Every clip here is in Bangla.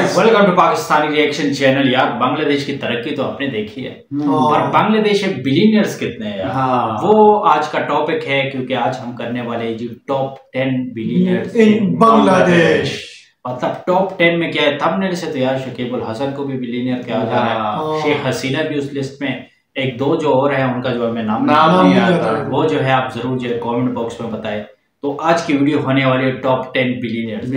Guys, welcome to Pakistani reaction channel. यार बांग्लादेश की तरक्की तो आपने देखी है और बांग्लादेश में बिलियनियर्स कितने हैं यार, वो आज का टॉपिक है क्योंकि आज हम करने वाले हैं जी टॉप 10 बिलियनियर्स इन बांग्लादेश। मतलब टॉप 10 में क्या है, थंबनेल से तो यार शकीब अल हसन को भी बिलियनियर कहा जा रहा है, शेख हसीना भी उस लिस्ट में, एक दो जो और है उनका जो हमें नाम नहीं आता, वो जो है आप जरूर जो कमेंट बॉक्स में बताएं। तो आज की वीडियो होने वाली है टॉप 10 बिलियनियर्स।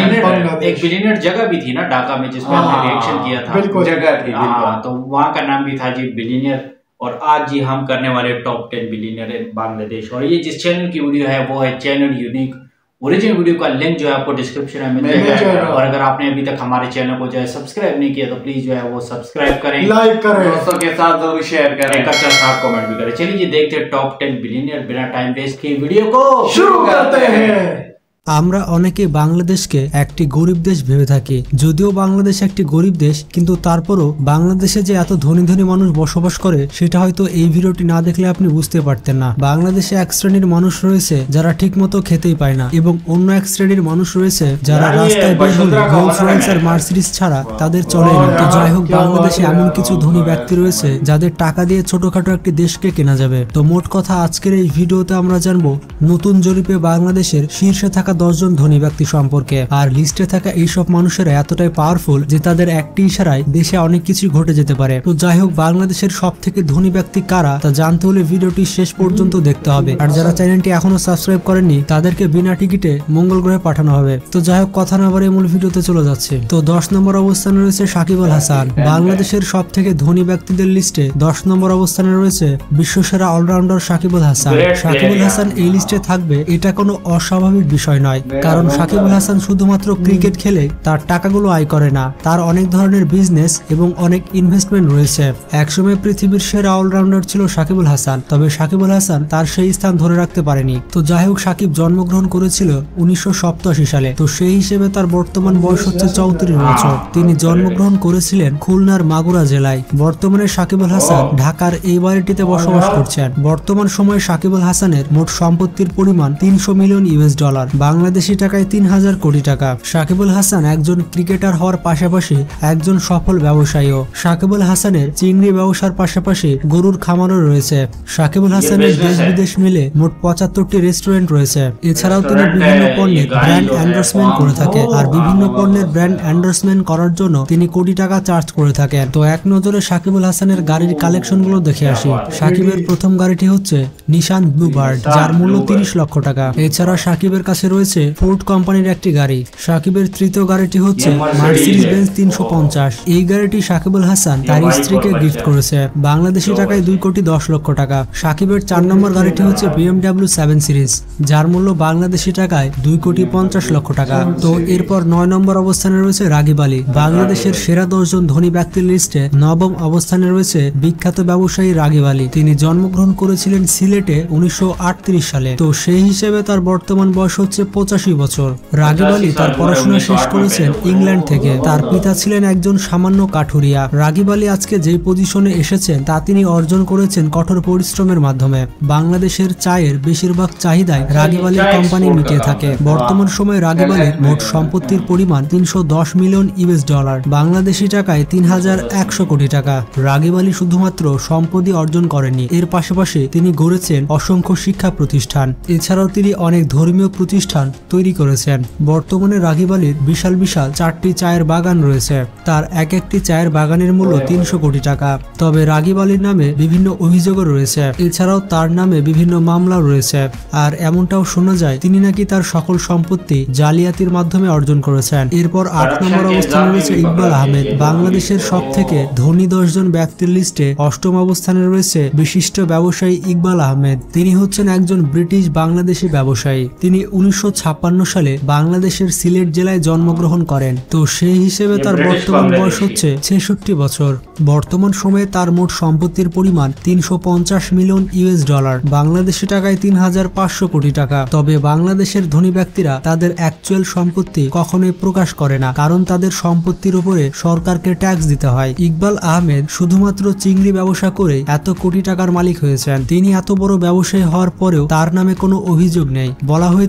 एक बिलियनियर जगह भी थी ना ढाका में जिसमें हमने रिएक्शन किया था, जगह थी तो वहाँ का नाम भी था जी बिलियनियर। और आज जी हम करने वाले टॉप 10 बिलियनियर इन बांग्लादेश। और ये जिस चैनल की वीडियो है वो है चैनल यूनिक। ओरिजिनल वीडियो का लिंक जो है आपको डिस्क्रिप्शन में मिल जाएगा। और अगर आपने अभी तक हमारे चैनल को जो है सब्सक्राइब नहीं किया तो प्लीज जो है वो सब्सक्राइब करें, लाइक करें, दोस्तों के साथ जरूर शेयर करें, एक अच्छा सा कमेंट भी करें। चलिए जी देखते हैं टॉप 10 बिलियनियर। बिना टाइम वेस्ट किए वीडियो को शुरू करते हैं। আমরা অনেকে বাংলাদেশকে একটি গরিব দেশ ভেবে থাকি। যদিও বাংলাদেশ একটি গরিব দেশ, কিন্তু তারপরও বাংলাদেশে যে এত ধনী ধনী মানুষ বসবাস করে সেটা হয়তো এই ভিডিওটি না দেখলে আপনি বুঝতে পারতেন না। বাংলাদেশে এক শ্রেণীর মানুষ রয়েছে যারা ঠিকমতো খেতেই পায় না, এবং অন্য এক শ্রেণীর মানুষ রয়েছে যারা রাস্তায় বের হলে রোলস রয়েস আর মার্সিডিজ ছাড়া তাদের চলে না। তো যাই হোক, বাংলাদেশে এমন কিছু ধনী ব্যক্তি রয়েছে যাদের টাকা দিয়ে ছোটখাটো একটি দেশকে কেনা যাবে। তো মোট কথা আজকের এই ভিডিওতে আমরা জানবো নতুন জরিপে বাংলাদেশের শীর্ষে থাকা 10 জন ধনী ব্যক্তি সম্পর্কে। আর লিস্টে থাকা এইসব মানুষেরা এতটাই পাওয়ারফুল যে তাদের একটি ইশারায় দেশে অনেক কিছু ঘটে যেতে পারে। তো যাই হোক, বাংলাদেশের সব থেকে ধনী ব্যক্তি কারা তা জানতে হলে ভিডিওটি শেষ পর্যন্ত দেখতে হবে। আর যারা চ্যানেলটি এখনো সাবস্ক্রাইব করেননি তাদেরকে বিনা টিকিটে মঙ্গল গ্রহে পাঠানো হবে। তো যাই হোক, কথা না বাড়িয়ে মূল ভিডিওতে চলে যাচ্ছে। তো 10 নম্বর অবস্থানে রয়েছে সাকিব আল হাসান। বাংলাদেশের সব থেকে ধনী ব্যক্তিদের লিস্টে 10 নম্বর অবস্থানে রয়েছে বিশ্বসেরা অলরাউন্ডার সাকিব আল হাসান। সাকিব আল হাসান এই লিস্টে থাকবে এটা কোনো অস্বাভাবিক বিষয় নয়, কারণ সাকিব আল হাসান শুধুমাত্র ক্রিকেট খেলে তার টাকাগুলো আয় করে না, তার অনেক ধরনের বিজনেস এবং অনেক ইনভেস্টমেন্ট রয়েছে। একসময় পৃথিবীর সেরা অলরাউন্ডার ছিল সাকিব আল হাসান, তবে সাকিব আল হাসান তার সেই স্থান ধরে রাখতে পারেনি। তো যাই হোক, সাকিব জন্মগ্রহণ করেছিল 1987 সালে। তো সেই হিসেবে তার বর্তমান বয়স হচ্ছে 34 বছর। তিনি জন্মগ্রহণ করেছিলেন খুলনার মাগুরা জেলায়। বর্তমানে সাকিব আল হাসান ঢাকার এই বাড়িটিতে বসবাস করছেন। বর্তমান সময়ে সাকিব আল হাসানের মোট সম্পত্তির পরিমাণ $300 মিলিয়ন। বাংলাদেশি টাকায় 3000 কোটি টাকা। সাকিব আল হাসান একজন ক্রিকেটার হওয়ার পাশাপাশি একজন সফল ব্যবসায়ীও। সাকিব আল হাসানের চিংড়ি ব্যবসার পাশাপাশি গরুর খামারও রয়েছে। সাকিব আল হাসানের দেশ বিদেশ মিলে মোট 75টি রেস্টুরেন্ট রয়েছে। এছাড়াও তিনি বিভিন্ন পণ্যের ব্র্যান্ড এন্ডোর্সমেন্ট করে থাকে, আর বিভিন্ন পণ্যের ব্র্যান্ড এন্ডোর্সমেন্ট করার জন্য তিনি কোটি টাকা চার্জ করে থাকেন। তো এক নজরে সাকিব আল হাসানের গাড়ির কালেকশন গুলো দেখে আসি। সাকিবের প্রথম গাড়িটি হচ্ছে নিশান ব্লুবার্ড, যার মূল্য 30 লক্ষ টাকা। এছাড়া সাকিবের কাছে রয়েছে ফোর্ড কোম্পানির একটি গাড়ি। সাকিবের তৃতীয় গাড়িটি হচ্ছে মার্সিডিজ বেঞ্জ 350। এই গাড়িটি সাকিব আল হাসান তার স্ত্রীকে গিফট করেছে, বাংলাদেশি টাকায় 2,10,00,000 টাকা। সাকিবের 4 নম্বর গাড়িটি হচ্ছে BMW 7 সিরিজ, যার মূল্য বাংলাদেশি টাকায় 2,50,00,000 টাকা। তো এরপর 9 নম্বর অবস্থানে রয়েছে রাগিব আলী। বাংলাদেশের সেরা 10 জন ধনী ব্যক্তির লিস্টে 9ম অবস্থানে রয়েছে বিখ্যাত ব্যবসায়ী রাগিব আলী। তিনি জন্মগ্রহণ করেছিলেন সিলেটে 1938 সালে। তো সেই হিসেবে তার বর্তমান বয়স হচ্ছে 85 বছর। রাগিব আলী তার পড়াশোনা শেষ করেছেন ইংল্যান্ড থেকে। তার পিতা ছিলেন একজন সামান্য কাঠুরিয়া। রাগিব আলী আজকে যে পজিশনে এসেছেন তা তিনি অর্জন করেছেন কঠোর পরিশ্রমের মাধ্যমে। বাংলাদেশের চায়ের বেশিরভাগ চাহিদায় রাগিব আলীর কোম্পানি মিটিয়ে থাকে। বর্তমান সময়ে রাগিব আলীর মোট সম্পত্তির পরিমাণ $310 মিলিয়ন, বাংলাদেশি টাকায় 3100 কোটি টাকা। রাগিব আলী শুধুমাত্র সম্পত্তি অর্জন করেননি, এর পাশাপাশি তিনি গড়েছেন অসংখ্য শিক্ষা প্রতিষ্ঠান। এছাড়াও তিনি অনেক ধর্মীয় প্রতিষ্ঠান তৈরি করেছেন। বর্তমানে রাগিব আলীর বিশাল বিশাল 4টি চায়ের বাগান রয়েছে। তার এক একটি চায়ের বাগানের মূল্য 300 কোটি টাকা। তবে রাগিব আলীর নামে বিভিন্ন অভিযোগও রয়েছে। এছাড়াও তার নামে বিভিন্ন মামলাও রয়েছে। আর এমনটাও শোনা যায় তিনি নাকি তার সকল সম্পত্তি জালিয়াতির মাধ্যমে অর্জন করেছেন। এরপর 8 নম্বর অবস্থানে রয়েছে ইকবাল আহমেদ। বাংলাদেশের সব থেকে ধনী 10 জন ব্যক্তির লিস্টে 8ম অবস্থানে রয়েছে বিশিষ্ট ব্যবসায়ী ইকবাল আহমেদ। তিনি হচ্ছেন একজন ব্রিটিশ বাংলাদেশি ব্যবসায়ী। তিনি 1956 সালে বাংলাদেশের সিলেট জেলায় জন্মগ্রহণ করেন। তো সেই হিসেবে তার বর্তমান বয়স হচ্ছে 66 বছর। বর্তমান সময়ে তার মোট সম্পত্তির পরিমাণ $350 মিলিয়ন, বাংলাদেশি টাকায় 3500 কোটি টাকা। তবে বাংলাদেশের ধনী ব্যক্তিরা তাদের অ্যাকচুয়াল সম্পত্তি কখনোই প্রকাশ করে না, কারণ তাদের সম্পত্তির উপরে সরকারকে ট্যাক্স দিতে হয়। ইকবাল আহমেদ শুধুমাত্র চিংড়ি ব্যবসা করে এত কোটি টাকার মালিক হয়েছেন। তিনি এত বড় ব্যবসায়ী হওয়ার পরেও তার নামে কোনো অভিযোগ নেই। বলা হয়ে থাকে তিনি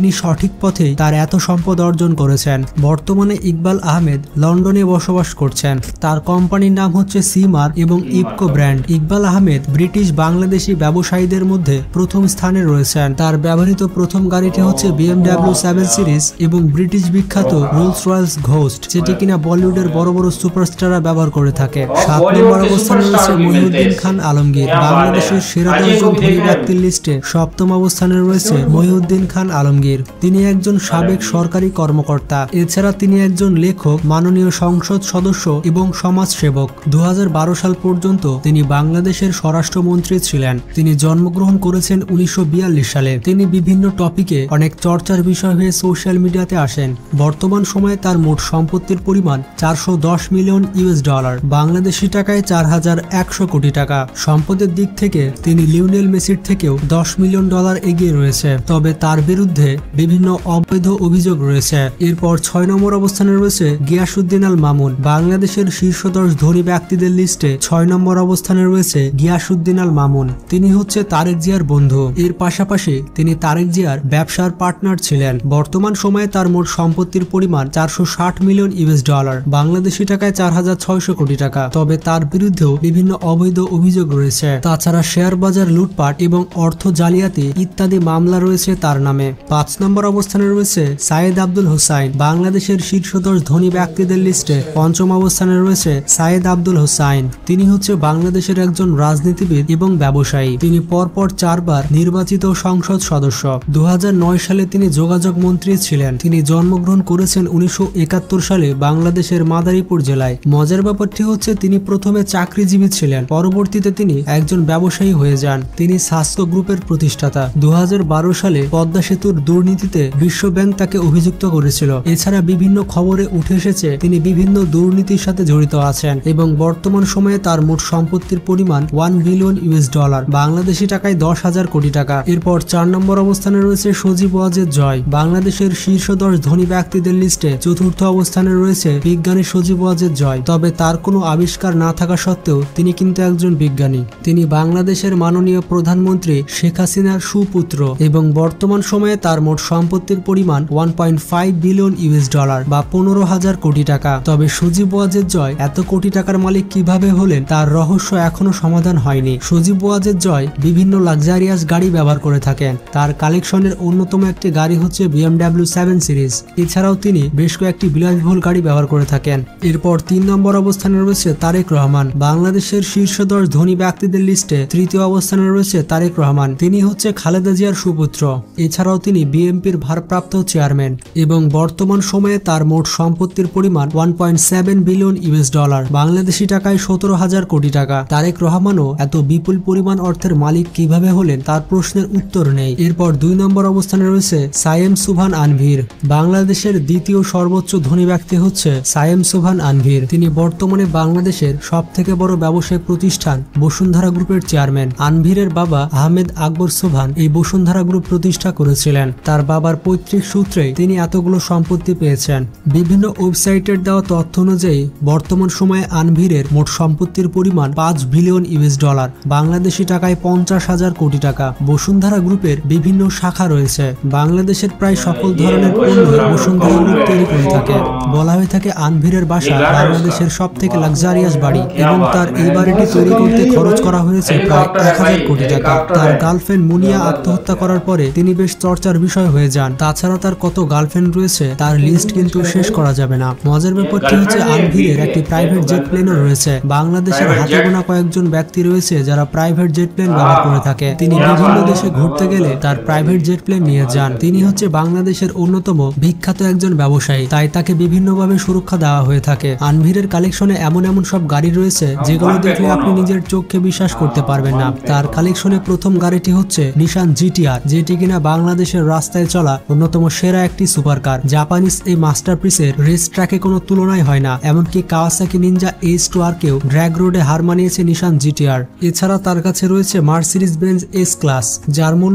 তিনি সঠিক পথেই তার এত সম্পদ অর্জন করেছেন। বর্তমানে ইকবাল আহমেদ লন্ডনে বসবাস করছেন। তার কোম্পানির নাম হচ্ছে সিমার এবং Ipco brand. Iqbal Ahmed British Bangladeshi ব্যবসায়ীদের মধ্যে প্রথম স্থানে রয়েছেন। তার ব্যবহৃত প্রথম গাড়িটি হচ্ছে BMW 7 সিরিজ এবং ব্রিটিশ বিখ্যাত রোলস রয়েলস ঘোস্ট, যেটি কিনা বলিউডের বড় বড় সুপারস্টাররা ব্যবহার করে থাকে। 7 নম্বর অবস্থানে রয়েছে মহিউদ্দিন খান আলমগীর। বাংলাদেশের সেরা 10 জন ধনী ব্যক্তির লিস্টে 7ম অবস্থানে রয়েছে মহিউদ্দিন খান আলমগীর। তিনি একজন সাবেক সরকারি কর্মকর্তা। এছাড়া তিনি একজন লেখক, মাননীয় সংসদ সদস্য এবং সমাজসেবক। 2012 সাল পর্যন্ত তিনি বাংলাদেশের স্বরাষ্ট্রমন্ত্রী ছিলেন। তিনি জন্মগ্রহণ করেছেন 1942 সালে। তিনি বিভিন্ন টপিকে অনেক চর্চার বিষয় হয়ে সোশ্যাল মিডিয়াতে আসেন। বর্তমান সময়ে তার মোট সম্পত্তির পরিমাণ $410 মিলিয়ন, বাংলাদেশি টাকায় 4100 কোটি টাকা। সম্পদের দিক থেকে তিনি লিওনেল মেসির থেকেও $10 মিলিয়ন এগিয়ে রয়েছে, তবে তার বিরুদ্ধে বিভিন্ন অবৈধ অভিযোগ রয়েছে। এরপর 6 নম্বর অবস্থানে রয়েছে গিয়াসউদ্দিন আল মামুন। বাংলাদেশের শীর্ষ 10 ধনী ব্যক্তিদের লিস্টে 6 নম্বর অবস্থানে রয়েছে গিয়াসউদ্দিন আল মামুন। তিনি হচ্ছে তারেক জিয়ার বন্ধু। এর পাশাপাশি তিনি তারেক জিয়ার ব্যবসার পার্টনার ছিলেন। বর্তমান সময়ে তার মোট সম্পত্তির পরিমাণ $460 মিলিয়ন, বাংলাদেশি টাকায় 4600 কোটি টাকা, তবে তার বিরুদ্ধেও বিভিন্ন অবৈধ অভিযোগ রয়েছে। তাছাড়া শেয়ার বাজার লুটপাট এবং অর্থ জালিয়াতি ইত্যাদি মামলা রয়েছে তার নামে। 5 নম্বর অবস্থানে রয়েছে সাইয়েদ আব্দুল হোসাইন। বাংলাদেশের শীর্ষ 10 ধনী ব্যক্তিদের লিস্টে 5ম অবস্থানে রয়েছে সাইয়েদ আব্দুল হোসাইন। তিনি হচ্ছে বাংলাদেশের একজন রাজনীতিবিদ এবং ব্যবসায়ী। তিনি পরপর 4 বার নির্বাচিত সংসদ সদস্য। 2009 সালে তিনি যোগাযোগ মন্ত্রী ছিলেন। তিনি জন্মগ্রহণ করেছেন 1971 সালে বাংলাদেশের মাদারীপুর জেলায়। মজার ব্যাপারটি হচ্ছে তিনি প্রথমে চাকরিজীবী ছিলেন, পরবর্তীতে তিনি একজন ব্যবসায়ী হয়ে যান। তিনি স্বাস্থ্য গ্রুপের প্রতিষ্ঠাতা। 2012 সালে পদ্মা সেতুর দুর্নীতিতে বিশ্ব ব্যাংক তাকে অভিযুক্ত করেছিল। এছাড়া বিভিন্ন খবরে উঠে এসেছে তিনি বিভিন্ন দুর্নীতির সাথে জড়িত আছেন এবং বর্তমান সময়ে তার মোট সম্পত্তির পরিমাণ $1 বিলিয়ন, বাংলাদেশি টাকায় 10,000 কোটি টাকা। এরপর 4 নম্বর অবস্থানে রয়েছে সজীব ওয়াজেদ জয়। বাংলাদেশের শীর্ষ 10 ধনী ব্যক্তিদের লিস্টে 4র্থ অবস্থানে রয়েছে বিজ্ঞানী সজীব ওয়াজেদ জয়। তবে তার কোনো আবিষ্কার না থাকা সত্ত্বেও তিনি কিন্তু একজন বিজ্ঞানী। তিনি বাংলাদেশের মাননীয় প্রধানমন্ত্রী শেখ হাসিনার সুপুত্র এবং বর্তমান সময়ে তার মোট সম্পত্তির পরিমাণ $1.5 বিলিয়ন, বা 15,000 কোটি টাকা। তবে সজীব ওয়াজেদ জয় এত কোটি টাকার মালিক কিভাবে হলেন তার রহস্য এখনো সমাধান হয়নি। সজীব ওয়াজেদ জয় বিভিন্ন লাক্সারিয়াস গাড়ি ব্যবহার করে থাকেন। তার কালেকশনের অন্যতম একটি গাড়ি হচ্ছে BMW 7 সিরিজ। এছাড়াও তিনি বেশ কয়েকটি বিলাসবহুল গাড়ি ব্যবহার করে থাকেন। এরপর 3 নম্বর অবস্থানে রয়েছে তারেক রহমান। বাংলাদেশের শীর্ষ 10 ধনী ব্যক্তিদের লিস্টে 3য় অবস্থানে রয়েছে তারেক রহমান। তিনি হচ্ছে খালেদা জিয়ার সুপুত্র। এছাড়াও তিনি বিএনপির ভারপ্রাপ্ত চেয়ারম্যান এবং বর্তমান সময়ে তার মোট সম্পত্তির পরিমাণ $1.7 বিলিয়ন, বাংলাদেশি টাকায় 17,000 কোটি টাকা। তারেক রহমানও এত বিপুল পরিমাণ অর্থের মালিক কিভাবে হলেন তার প্রশ্নের উত্তর নেই। এরপর 2 নম্বর অবস্থানে রয়েছে সায়েম সুবহান আনভীর। বাংলাদেশের দ্বিতীয় সর্বোচ্চ ধনী ব্যক্তি হচ্ছে সায়েম সুবহান আনভীর। তিনি বর্তমানে বাংলাদেশের সবথেকে বড় ব্যবসায়িক প্রতিষ্ঠান বসুন্ধরা গ্রুপের চেয়ারম্যান। আনভীরের বাবা আহমেদ আকবর সুবহান এই বসুন্ধরা গ্রুপ প্রতিষ্ঠা করেছিলেন। তার বাবার পৈতৃক সূত্রে তিনি এতগুলো সম্পত্তি পেয়েছেন। বিভিন্ন ওয়েবসাইটের দেওয়া তথ্য অনুযায়ী বর্তমান সময়ে আনভীরের মোট সম্পত্তির পরিমাণ $5 বিলিয়ন, বাংলাদেশি টাকায় 50,000 কোটি টাকা। বসুন্ধরা গ্রুপের বিভিন্ন শাখা রয়েছে। বাংলাদেশের প্রায় সকল ধরনের পণ্য বসুন্ধরা গ্রুপ তৈরি করে থাকে। বলা হয়ে থাকে আনভীরের বাসা বাংলাদেশের সব থেকে লাক্সারিয়াস বাড়ি এবং তার এই বাড়িটি তৈরি করতে খরচ করা হয়েছে প্রায় 1,000 কোটি টাকা। তার গার্লফ্রেন্ড মুনিয়া আত্মহত্যা করার পরে তিনি বেশ চর্চার বিষয় হয়ে যান। তাছাড়া তার কত গার্লফ্রেন্ড রয়েছে তার লিস্ট কিন্তু শেষ করা যাবে না। মজার ব্যাপারটি হচ্ছে আনভীরের একটি প্রাইভেট জেট প্লেনও রয়েছে। বাংলাদেশের হাতে গোনা কয়েকজন ব্যক্তি রয়েছে যারা প্রাইভেট জেট প্লেন ব্যবহার করে থাকে। তিনি বিভিন্ন দেশে ঘুরতে গেলে তার প্রাইভেট জেট প্লেন নিয়ে যান। তিনি হচ্ছে বাংলাদেশের অন্যতম বিখ্যাত একজন ব্যবসায়ী, তাই তাকে বিভিন্নভাবে সুরক্ষা দেওয়া হয়ে থাকে। আনভীরের কালেকশনে এমন এমন সব গাড়ি রয়েছে যেগুলো দেখলে আপনি নিজের চোখকে বিশ্বাস করতে পারবেন না। তার কালেকশনে প্রথম গাড়িটি হচ্ছে নিশান GTR, যেটি কিনা বাংলাদেশের রাস্তায় চলা অন্যতম সেরা একটি সুপারকার। জাপানিজ এই মাস্টারপিসের রেস ট্র্যাকে কোনো তুলনাই হয় না। এমনকি কাওয়াসাকি নিনজা H2R কেও ড্র্যাগ রোডে হার মানিয়েছে নিশান GTR। এছাড়া তার কাছে রয়েছে মার্সিডিজ বেঞ্জ S ক্লাস, যার মূল্য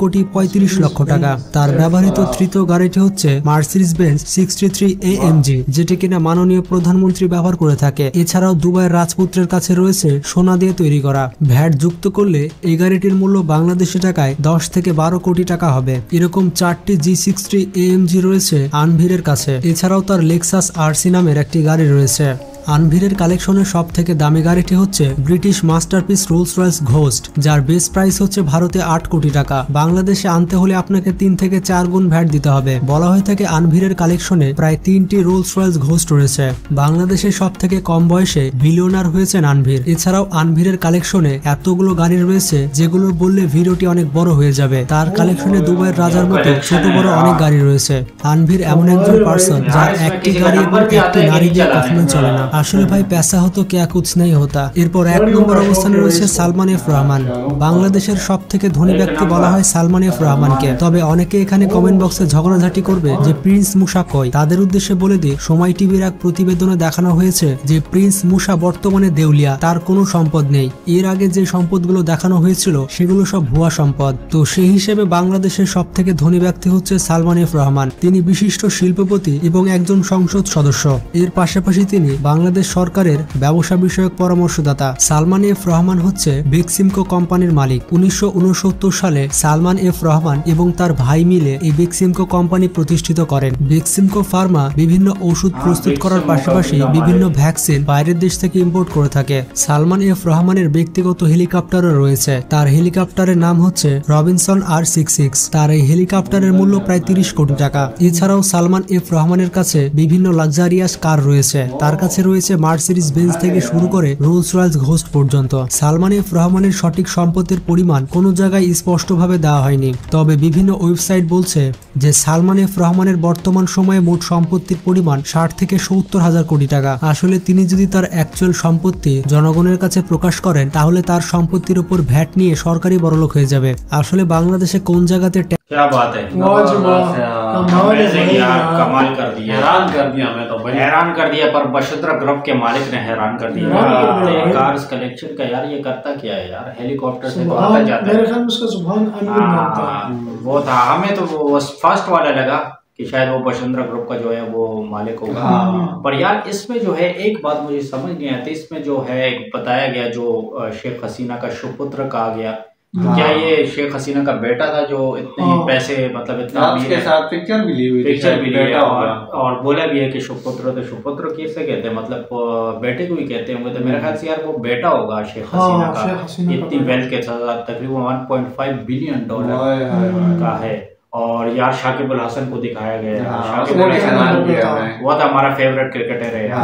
2,35 লক্ষ টাকা। তার ব্যবহৃত তৃতীয় গাড়িটি হচ্ছে মার্সিডিজ বেঞ্জ 63 AMG, যেটি কিনা মাননীয় প্রধানমন্ত্রী ব্যবহার করে থাকে। এছাড়াও দুবাইয়ের রাজপুত্রের কাছে রয়েছে সোনা দিয়ে তৈরি করা। ভ্যাট যুক্ত করলে এই গাড়িটির মূল্য বাংলাদেশি টাকায় 10 থেকে 12 কোটি টাকা হবে। এরকম এরকম 4টি G60 AMG রয়েছে আনভিরের কাছে। এছাড়াও তার লেক্সাস RC নামের একটি গাড়ি রয়েছে। আনভিরের কালেকশনের সব থেকে দামি গাড়িটি হচ্ছে British masterpiece Rolls Royce Ghost, যার বেস প্রাইস হচ্ছে ভারতে 8 কোটি টাকা। বাংলাদেশে আনতে হলে আপনাকে 3 থেকে 4 গুণ ভ্যাট দিতে হবে। বলা হয়ে থাকে আনভিরের কালেকশনে প্রায় 3টি রোলস রয়েস ঘোস্ট রয়েছে। বাংলাদেশে সব থেকে কম বয়সে বিলিয়নার হয়েছেন আনভির। এছাড়াও আনভিরের কালেকশনে এতগুলো গাড়ি রয়েছে যেগুলো বললে ভিডিওটি অনেক বড় হয়ে যাবে। তার কালেকশনে দুবাইয়ের রাজার মতো ছোট বড় অনেক গাড়ি রয়েছে। আনভির এমন একজন পার্সন যার একটি গাড়ি এবং একটি নারী দিয়ে কখনোই চলে না। আসলে ভাই पैसा हो तो क्या कुछ नहीं होता। এরপর 1 নম্বর অবস্থানে রয়েছে সালমান এফ রহমান। বাংলাদেশের সব থেকে ধনী ব্যক্তি বলা হয় সালমান এফ রহমানকে। তবে অনেকে এখানে কমেন্ট বক্সে ঝগড়াঝাটি করবে যে প্রিন্স মুসা কই। তাদের উদ্দেশ্যে বলে দিই, সময় টিভির এক প্রতিবেদনে দেখানো হয়েছে যে প্রিন্স মুসা বর্তমানে দেউলিয়া, তার কোনো সম্পদ নেই। এর আগে যে সম্পদগুলো দেখানো হয়েছিল সেগুলো সব ভুয়া সম্পদ। তো সেই হিসেবে বাংলাদেশের সব থেকে ধনী ব্যক্তি হচ্ছে সালমান এফ রহমান। তিনি বিশিষ্ট শিল্পপতি এবং একজন সংসদ সদস্য। এর পাশাপাশি তিনি বাংলাদেশ সরকারের ব্যবসা বিষয়ক পরামর্শদাতা। সালমান এফ রহমান হচ্ছে বেক্সিমকো কোম্পানির মালিক। 1969 সালে সালমান এফ রহমান এবং তার ভাই মিলে এই বেক্সিমকো কোম্পানি প্রতিষ্ঠিত করেন। বেক্সিমকো ফার্মা বিভিন্ন ওষুধ প্রস্তুত করার পাশাপাশি বিভিন্ন ভ্যাকসিন বাইরের দেশ থেকে ইম্পোর্ট করে থাকে। সালমান এফ রহমানের ব্যক্তিগত হেলিকপ্টারও রয়েছে। তার হেলিকপ্টারের নাম হচ্ছে রবিনসন R66। তার এই হেলিকপ্টারের মূল্য প্রায় 30 কোটি টাকা। এছাড়াও সালমান এফ রহমানের কাছে বিভিন্ন লাক্সারিয়াস কার রয়েছে। তার কাছে রয়েছে মার্সিডিজ বেঞ্জ থেকে শুরু করে রোলস রয়েস ঘোস্ট পর্যন্ত। সালমান এফ রহমানের সঠিক সম্পত্তির পরিমাণ কোনো জায়গায় স্পষ্টভাবে দেওয়া হয়নি। তবে বিভিন্ন ওয়েবসাইট বলছে যে সালমান এফ রহমানের বর্তমান সময়ে মোট সম্পত্তির পরিমাণ 60 থেকে 70 হাজার কোটি টাকা। আসলে তিনি যদি তার অ্যাকচুয়াল সম্পত্তি জনগণের কাছে প্রকাশ করেন তাহলে তার সম্পত্তির উপর ভ্যাট নিয়ে সরকারি বড়লোক হয়ে যাবে। আসলে বাংলাদেশে কোন জায়গাতে क्या बात है, कमाल कर दिया, मैं तो हैरान कर दिया। पर बशुद्रा ग्रुप के मालिक ने हैरान कर दिया। कार्स कलेक्शन का यार ये करता क्या है यार, हेलीकॉप्टर से तो आता जाता है। वो था, हमें तो वो फर्स्ट वाला लगा कि शायद वो बशुंधरा ग्रुप का जो है वो मालिक होगा। पर यार इसमें जो है एक बात मुझे समझ नहीं आती, इसमें जो है बताया गया जो शेख हसीना का सुपुत्र कहा गया, तो क्या ये शेख हसीना का बेटा था जो इतने पैसे मतलब इतना उसके साथ पिक्चर भी ली हुई, पिक्चर भी ली और बोला भी है कि सुपुत्र, तो सुपुत्र किसे कहते हैं, मतलब बेटे को ही कहते होंगे। तो मेरे ख्याल से यार वो बेटा होगा शेख हसीना का। इतनी वेल्थ के साथ तकरीबन $1.5 बिलियन का है। और यार शाकिब अल हसन को दिखाया गया है। शाकिब अल हसन वो तो हमारा फेवरेट क्रिकेटर है,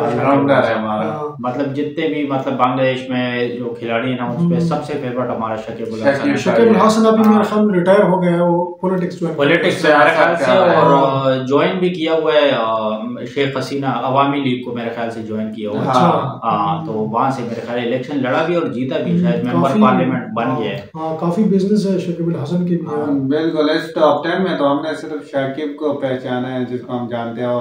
मतलब जितने भी मतलब बांग्लादेश में जो खिलाड़ी है ना उसमें सबसे फेवरेट हमारा शाकिब अल हसन। शाकिब अल हसन अभी मेरे ख्याल में रिटायर हो गया है, वो पॉलिटिक्स में मेरे ख्याल से और ज्वाइन भी किया हुआ है शेख हसीना, अवामी लीग को मेरे ख्याल से ज्वाइन किया हुआ है। तो वहाँ से मेरे ख्याल इलेक्शन लड़ा भी और जीता भी, शायद मेंबर पार्लियामेंट बन गया है। काफी बिजनेस है शाकिब अल हसन की भी। बिल्कुल, टॉप 10 में तो हमने सिर्फ शाकिब को पहचाना है जिसको हम जानते हैं, और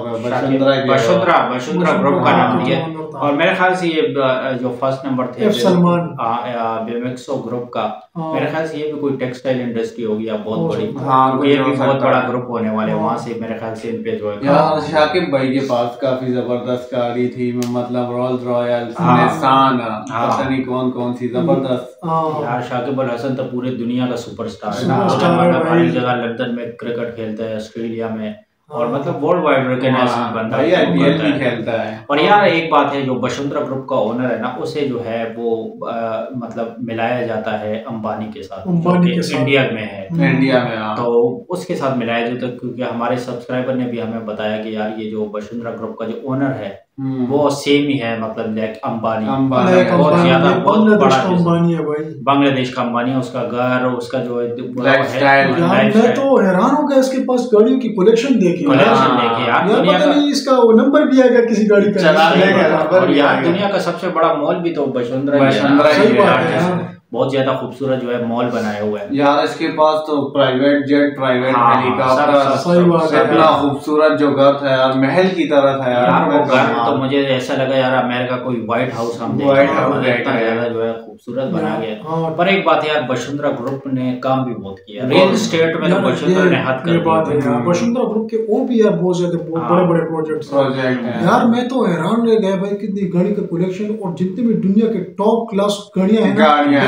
बशुंधरा ग्रुप का नाम दिया। और मेरे ख्याल से ये जो फर्स्ट नंबर थे सलमान बेमेक्सो ग्रुप का, मेरे ख्याल से ये भी कोई टेक्सटाइल इंडस्ट्री होगी या बहुत बड़ी, ये भी बहुत बड़ा ग्रुप होने वाले। वहाँ से मेरे ख्याल से इन पे जो है शाकिब भाई के पास काफी जबरदस्त गाड़ी थी, मतलब रोल्स रॉयल, निसान, पता नहीं कौन कौन सी जबरदस्त। यार शाकिब अल हसन तो पूरे दुनिया का सुपरस्टार है, मतलब हर जगह लंदन में क्रिकेट खेलता है, ऑस्ट्रेलिया में, और मतलब वर्ल्ड वाइड रिकॉग्नाइज्ड बंदा खेलता है। और यार एक बात है, जो बशुंधरा ग्रुप का ओनर है ना, उसे जो है वो मतलब मिलाया जाता है अंबानी के साथ, इंडिया में है, इंडिया में तो उसके साथ मिलाया जाता है। क्योंकि हमारे सब्सक्राइबर ने भी हमें बताया कि यार ये जो बशुंधरा ग्रुप का जो ओनर है वो सेम ही है, मतलब लाइक अंबानी बहुत ज्यादा, बहुत बड़ा अंबानी है भाई, बांग्लादेश का अंबानी है। उसका घर, उसका जो है मैं तो हैरान हो गया, इसके पास गाड़ियों की कलेक्शन देखी यार, पता नहीं इसका वो नंबर भी आएगा किसी गाड़ी का। और यार दुनिया का सबसे बड़ा मॉल भी तो बशुंधरा ही है, बहुत ज्यादा खूबसूरत जो है मॉल बनाया हुआ है यार। इसके पास तो प्राइवेट जेट, प्राइवेट हेलीकॉप्टर, इतना खूबसूरत जो घर था यार, महल की तरह था यार। वो घर तो मुझे ऐसा लगा यार अमेरिका कोई व्हाइट हाउस हम इतना ज्यादा जो है खूबसूरत बना गया। पर एक बात है यार, बशुंधरा ग्रुप ने काम भी बहुत किया रियल एस्टेट में, तो बशुंधरा ने हाथ कर दिया। बशुंधरा ग्रुप के और भी यार बहुत ज्यादा बड़े बड़े प्रोजेक्ट यार। मैं तो हैरान रह गया भाई, कितनी गाड़ी का कलेक्शन, और जितने भी दुनिया के टॉप क्लास गाड़ियां हैं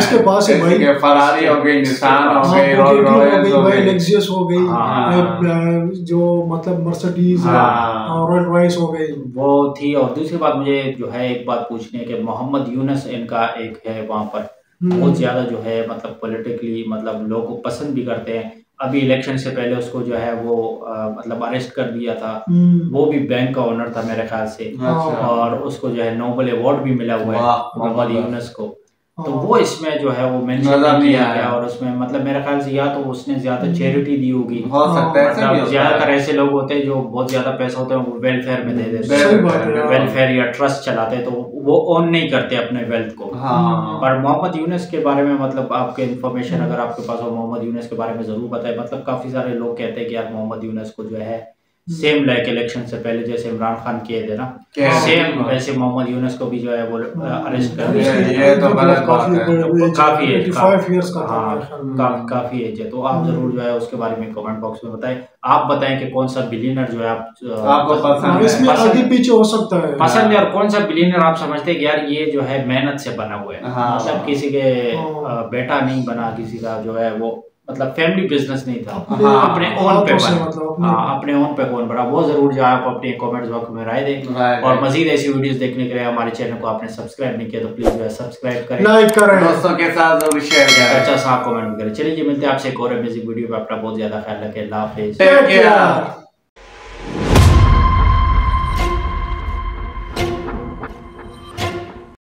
इसके पास है भाई, फरारी हो गई, निसान हो गई, रोल्स रॉयल्स हो गई, लेक्सस हो गई, जो मतलब मर्सिडीज और रोल्स रॉयस हो गई वो थी। और दूसरी बात मुझे जो है एक बात पूछनी है कि मोहम्मद यूनुस इनका एक है वहाँ पर बहुत ज्यादा जो है मतलब पॉलिटिकली मतलब लोगों को पसंद भी करते हैं। अभी इलेक्शन से पहले उसको जो है वो मतलब अरेस्ट कर दिया था। वो भी बैंक का ओनर था मेरे ख्याल से, और उसको जो है नोबेल अवार्ड भी मिला हुआ है मोहम्मद यूनुस को। तो वो इसमें जो है वो मेंशन किया गया, और उसमें मतलब मेरे ख्याल से या तो उसने ज्यादा चैरिटी दी होगी, मतलब ज्यादातर ऐसे लोग होते हैं जो बहुत ज्यादा पैसा होता है वो वेलफेयर में दे देते हैं, वेलफेयर या ट्रस्ट चलाते हैं, तो वो ओन नहीं करते अपने वेल्थ को। पर मोहम्मद यूनुस के बारे में मतलब आपके इन्फॉर्मेशन अगर आपके पास हो मोहम्मद यूनुस के बारे में जरूर बताएं। मतलब काफी सारे लोग कहते हैं कि यार मोहम्मद यूनुस को जो है सेम लाइक इलेक्शन से पहले जैसे इमरान खान किए थे ना, सेम वैसे मोहम्मद यूनुस को भी जो है वो अरेस्ट कर दिया। ये तो गलत बात है, काफी एज काफी एज है। तो आप जरूर जो है उसके बारे में कमेंट बॉक्स में बताएं। आप बताएं कि कौन सा बिलियनर जो है आपको पसंद है, इसमें आगे पीछे हो सकता है पसंद है, और कौन सा बिलियनर आप समझते हैं कि यार ये जो है मेहनत से बना हुआ है, मतलब किसी के बेटा नहीं बना, किसी का जो है वो मतलब फैमिली बिजनेस नहीं था, अपने ओन पे बना, अपने ओन पे कौन बना। वो जरूर जो है आप अपने कमेंट्स बॉक्स में राय दें। और मजीद ऐसी वीडियोस देखने के लिए हमारे चैनल को आपने सब्सक्राइब नहीं किया तो प्लीज जो है सब्सक्राइब करें, लाइक करें, दोस्तों के साथ जरूर शेयर करें, अच्छा सा कमेंट करें। चलिए मिलते हैं आपसे एक और अमेजिंग वीडियो पे। अपना बहुत ज्यादा ख्याल रखें। अल्लाह हाफिज़। Take care.